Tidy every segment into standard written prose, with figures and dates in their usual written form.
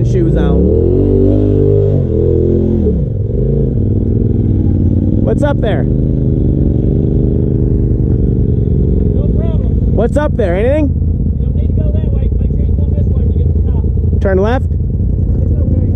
running shoe zone. What's up there? No problem. What's up there? Anything? You don't need to go that way. Make sure you come this way when you get to the top. Turn left? It's okay.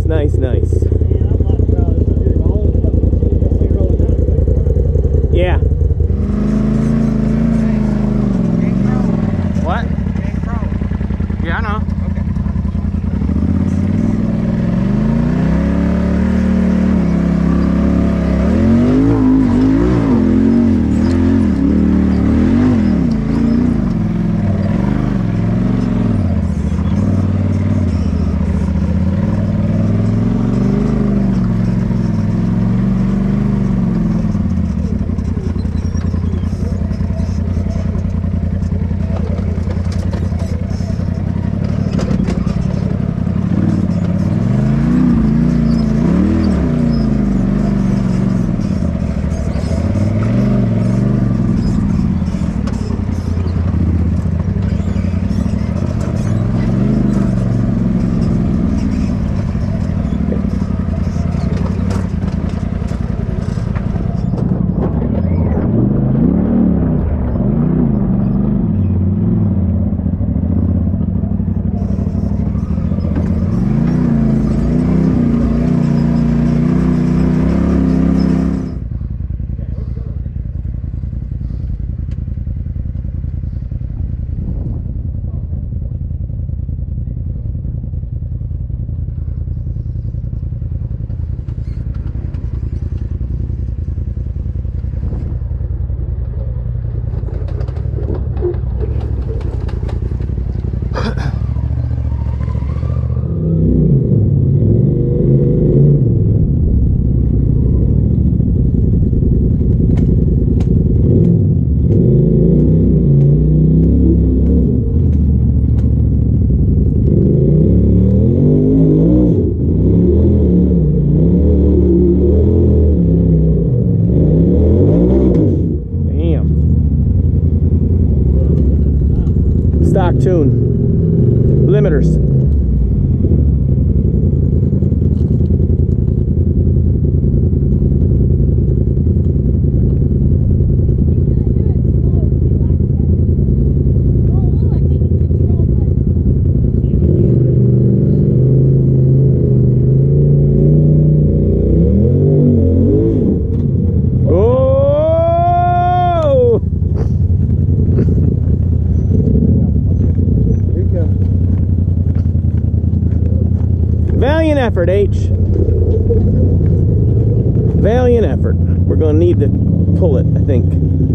nice. Man, I'm like, bro, this is your whole fucking machine. That's your whole time. Yeah. What? Yeah, I know. Stock tune. Limiters. Valiant effort, H. Valiant effort. We're going to need to pull it, I think.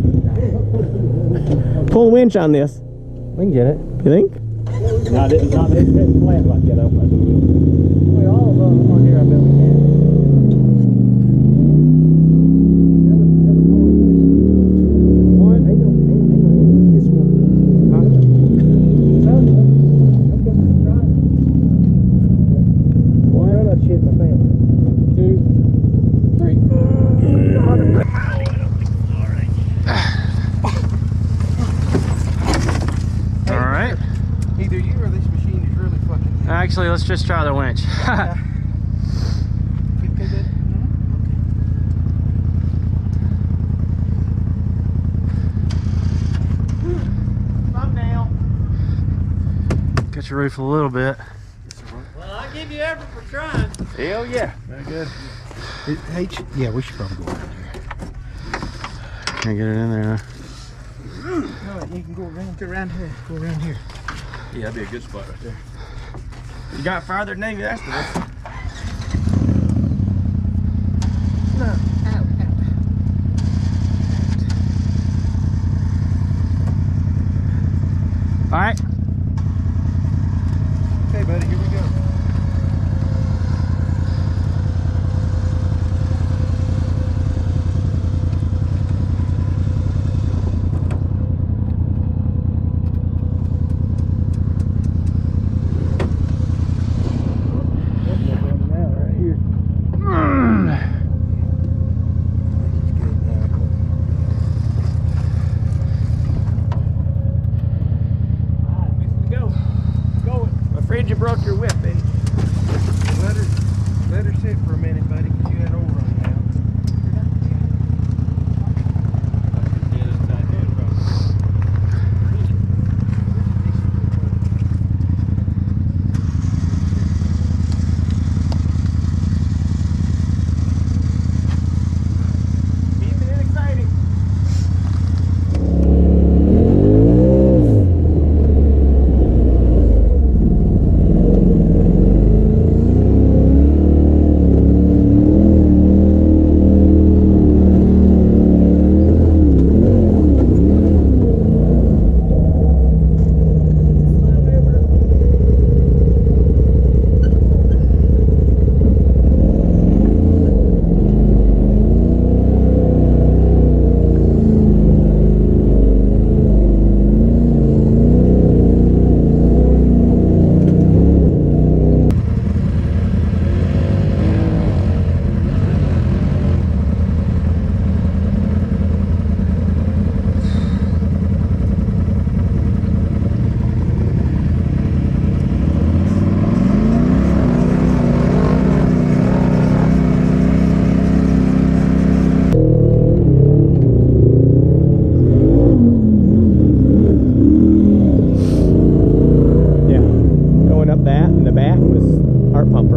Pull winch on this. We can get it. You think? No, it's not flat like that. Well, all of them on here, I bet we can. Actually, let's just try the winch. Thumbnail. Got your roof a little bit. Well, I give you effort for trying. Hell yeah. Very good. Yeah, we should probably go around here. Can't get it in there. No, you can go around here. Go around here. Yeah, that'd be a good spot right there. You got farther than maybe that's the best. No. Ow, All right. Okay, buddy, here we go. Afraid you broke your whip, eh? Let her sit for a minute, buddy, because you had oil running out. going up that, and the back was Art Pumper.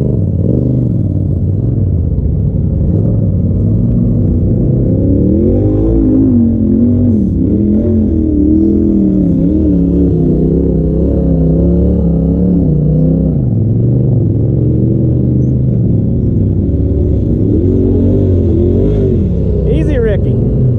Easy, Ricky.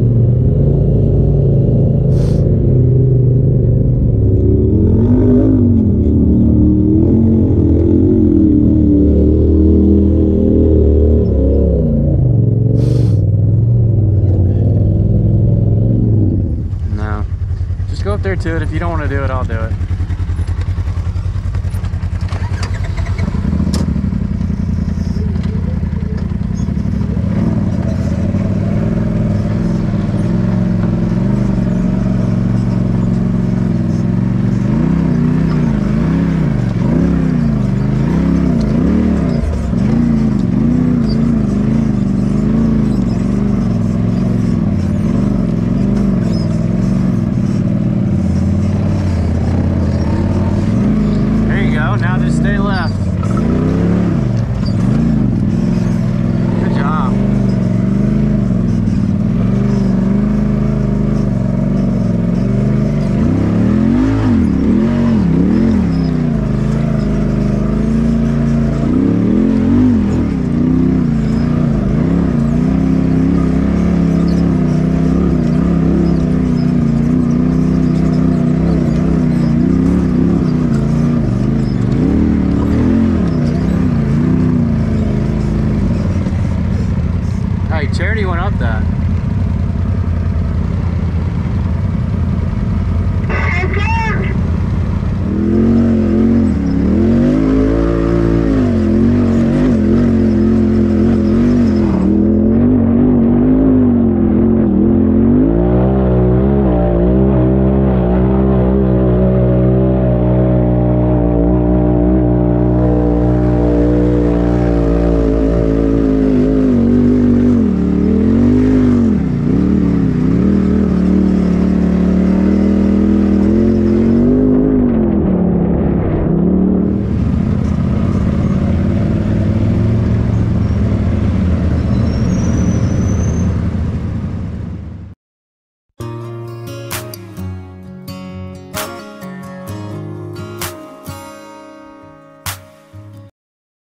No. Just go up there to it. If you don't want to do it, I'll do it. Now just stay left.